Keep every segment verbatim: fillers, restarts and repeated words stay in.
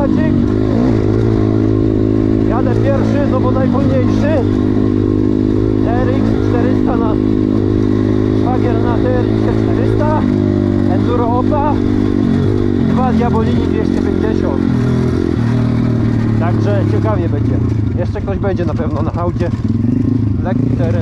kółeczek. Jadę pierwszy, no bo najwolniejszy. T R X czterysta na szwagier na T R X czterysta. Enduro Opa. Dwa Diabolini dwieście pięćdziesiąt. Także ciekawie będzie. Jeszcze ktoś będzie na pewno na aucie. Lekki teren.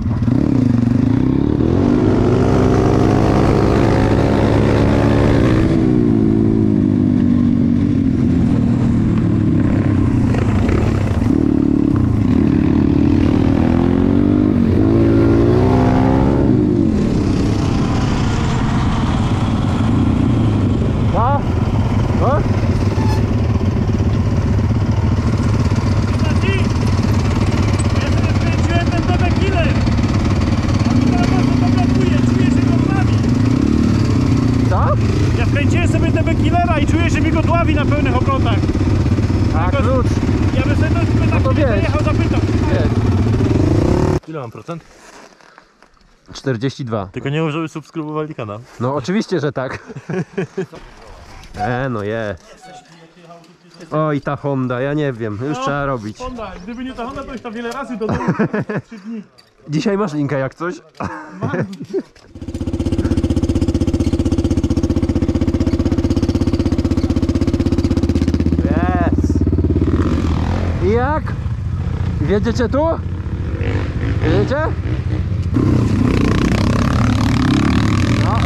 I czuję, że mi go dławi na pełnych obrotach. A klucz. Ja bym sobie to, no to jechał, zapytał. Ile mam procent? czterdzieści dwa. Tylko nie mów, żeby subskrybowali kanał. No oczywiście, że tak. E, no je. Oj, ta Honda, ja nie wiem, już no, trzeba robić. Honda, gdyby nie ta Honda, to już tam wiele razy do domu. trzy dni. Dzisiaj masz linkę jak coś? Mam. I jak? Wiedziecie tu? Wiedziecie? No.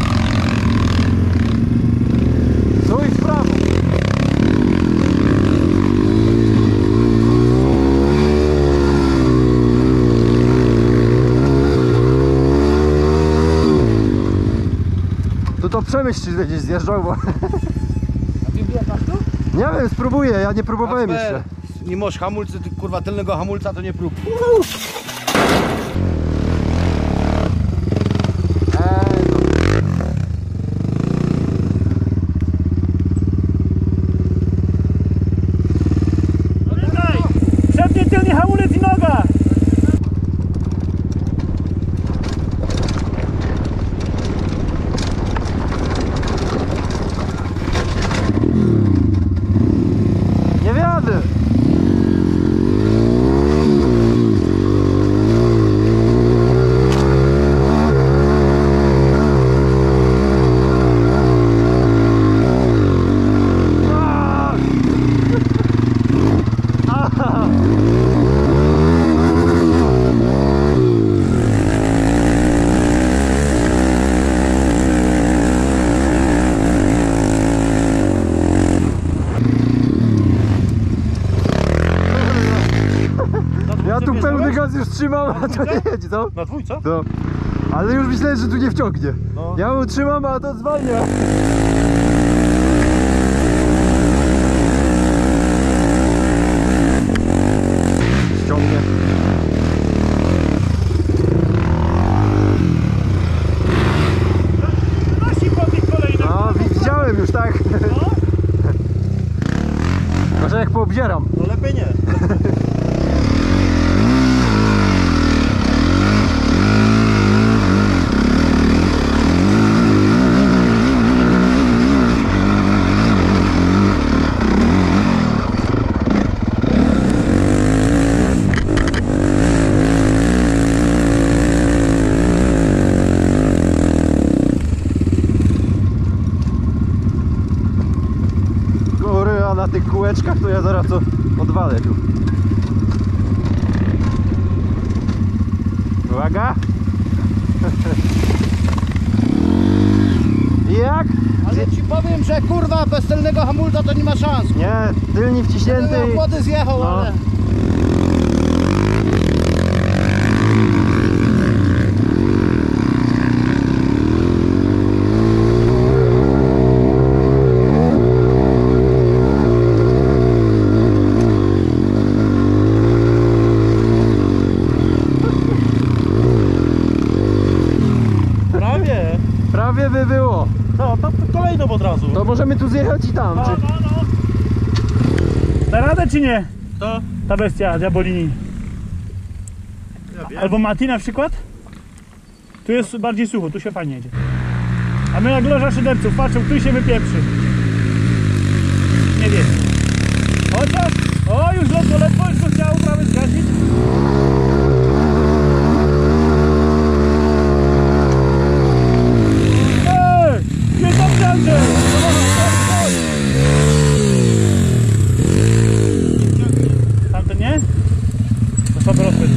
Tu i w prawo. Tu to Przemyśl czy będziesz zjeżdżał, bo... A ty wjechasz tu? Nie wiem, spróbuję, ja nie próbowałem jeszcze. Nie masz hamulcy, ty, kurwa tylnego hamulca to nie prób. Przedni, tylny hamulec i noga! Nie wiadę! Ja tu pełny gaz już trzymam, a to nie jedzie, co? Na dwójce? To. Ale już myślałem, że tu nie wciągnie. No. Ja mu trzymam, a to zwalnia. Ściągnie. Nosi po tych kolejnych. No, widziałem już, tak. No? Może jak poobzieram. No lepiej nie. Góry, a na tych kółeczkach to ja zaraz to odwalę tu. Uwaga! I jak? Ale ci powiem, że kurwa bez tylnego hamulca to nie ma szans. Nie, tylni wciśnięty. Ten młody zjechał, No. ale... Prawie. Prawie by było. No, to, to kolejną od razu. To możemy tu zjechać i tam. No, Czy... no, no. Da radę czy nie? To? Ta bestia Diabolini. Ja wiem. Albo Mati na przykład? Tu jest bardziej sucho, tu się fajnie jedzie. A my jak loża szyderców, patrzą, tu się wypieprzy. Nie wiem. Chociaż, o już ledwo, ledwo, już go chciało prawie zgasić. Ej, nie dobrze! Tamten nie? To słaby rozpęd.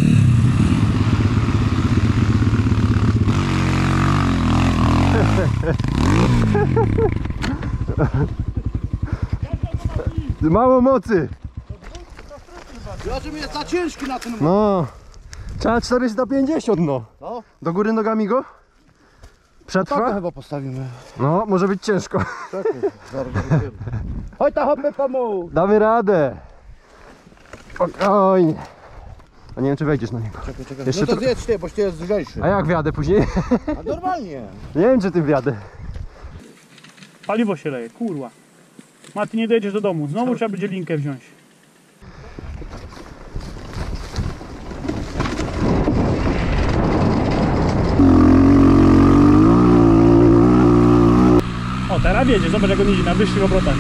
Mało mocy. Ja, że mi jest za ciężki na ten mój. No. Trzeba czterysta pięćdziesiąt, no. No, Do góry nogami go? tak Przetrwa? chyba postawimy. No, może być ciężko. Czekaj, zaraz zobaczymy. Chodź ta hopy pomóż. Damy radę. Spokojnie. A nie wiem, czy wejdziesz na niego. Czekaj, czekaj. Jeszcze No to tro- zjedź ty, boś ty jest lżejszy. A jak wjadę później? A normalnie. Nie wiem, czy tym wjadę. Paliwo się leje, kurwa. Mati, nie dojedziesz do domu. Znowu trzeba będzie linkę wziąć. O, teraz wiedzie. Zobacz, jak on idzie na wyższych obrotach.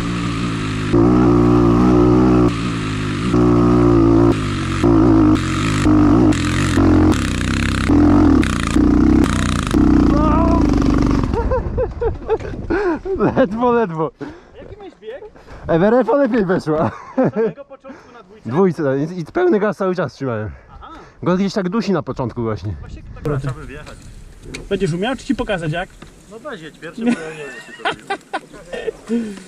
Ledwo, ledwo. Jaki miałeś bieg? Everefa lepiej weszła. Od samego początku na dwójce? Dwójce. I i pełny gaz cały czas trzymałem. Go gdzieś tak dusi na początku właśnie. Właśnie tak trzeba by wjechać. Będziesz umiał, czy ci pokazać jak? No weź jedź pierwszy, bo ja nie wiem, czy to robił.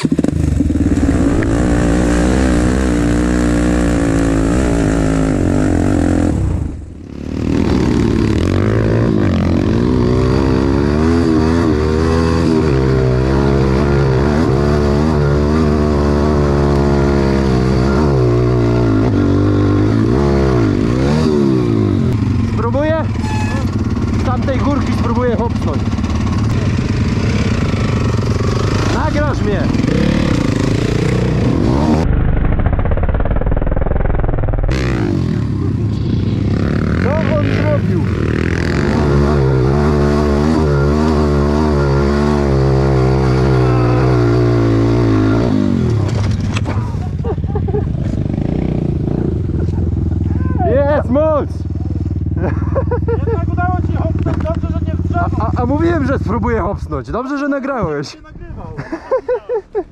Spróbuję? Z tamtej górki spróbuję hopnąć. Nagrasz mnie! Co on zrobił? Jest moc! Jednak udało ci hopnąć, dobrze, że nie w drzewo A, a mówiłem, że spróbuję hopsnąć. Dobrze, że nagrałeś. się nagrywał.